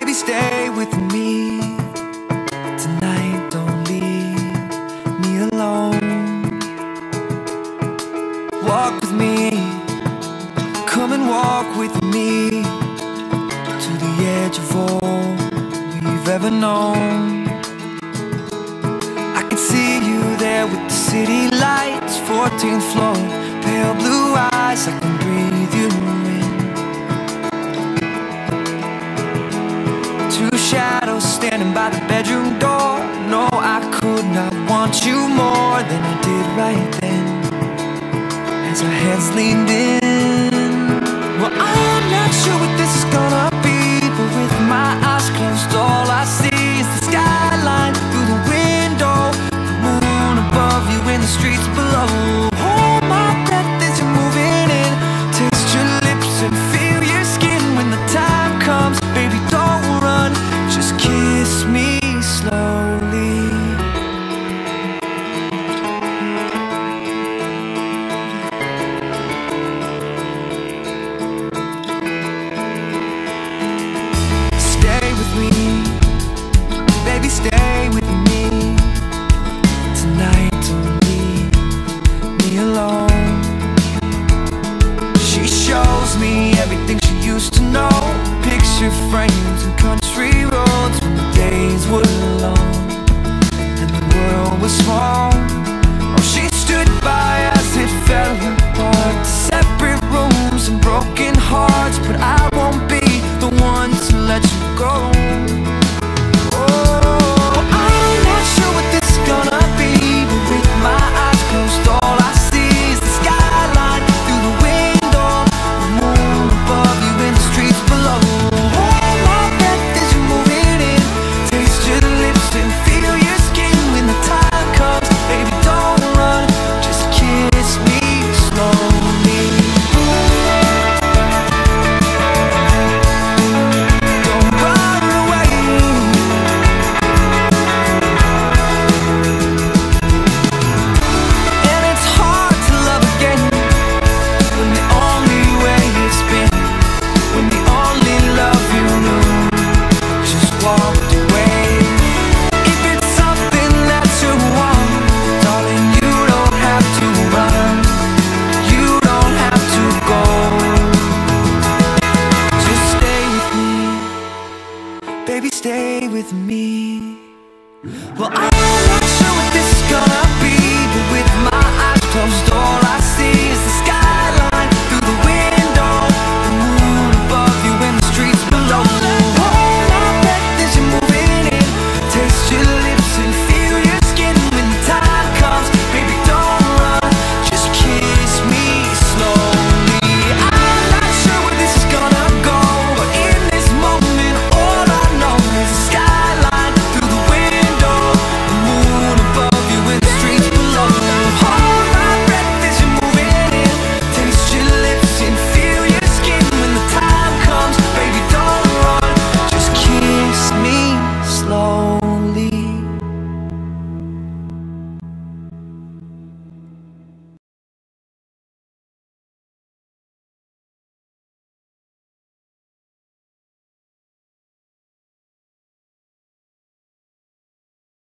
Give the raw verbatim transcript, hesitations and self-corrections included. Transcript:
Baby, stay with me tonight, don't leave me alone. Walk with me, come and walk with me to the edge of all we've ever known. I can see you there with the city lights, fourteenth floor, pale blue eyes, I can breathe you in. Two shadows standing by the bedroom door. No, I could not want you more than I did right then, as our heads leaned in. Well, I'm not sure what this is gonna be, but with my eyes closed, all I see is the skyline through the window, the moon above you and the streets below. Hold my breath as you're moving in, taste your lips and feel your skin. When the time comes, baby, don't run, just kiss me slowly. Baby, stay with me tonight, don't leave me alone. She shows me everything she used to know, picture frames and country roads when the days were long and the world was small. Oh, she stood by as it fell apart, separate rooms and broken hearts, but I